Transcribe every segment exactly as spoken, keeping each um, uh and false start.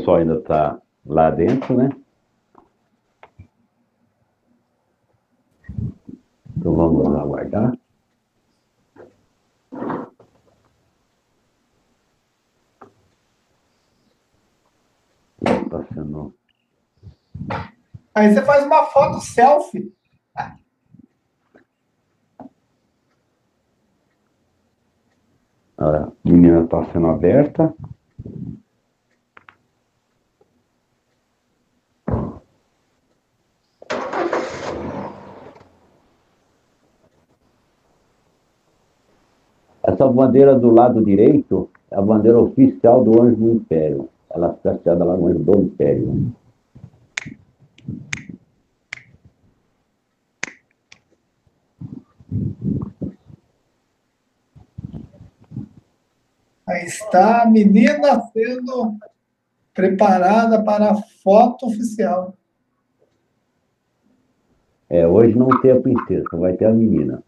pessoal ainda está lá dentro, né? Então vamos aguardar. Está sendo... Aí você faz uma foto selfie. A menina está sendo aberta. Essa bandeira do lado direito é a bandeira oficial do Anjo do Império. Ela está associada lá no Anjo do Império. Aí está a menina sendo preparada para a foto oficial. É, hoje não tem a princesa, vai ter a menina.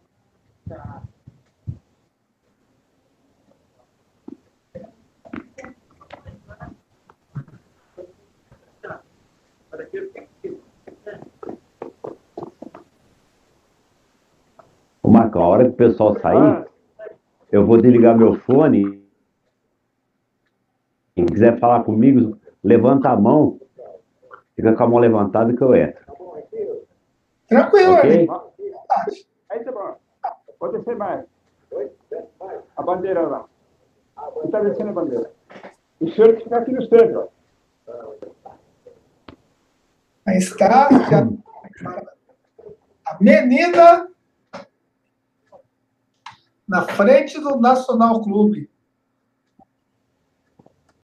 Ô, Marcão, a hora que o pessoal sair, eu vou desligar meu fone. Quem quiser falar comigo, levanta a mão. Fica com a mão levantada que eu entro. Tranquilo, Ok? amigo. Aí tá bom. Pode descer mais. A bandeira lá. Está descendo a bandeira. E o senhor que fica aqui no centro. Aí está a menina na frente do Nacional Clube.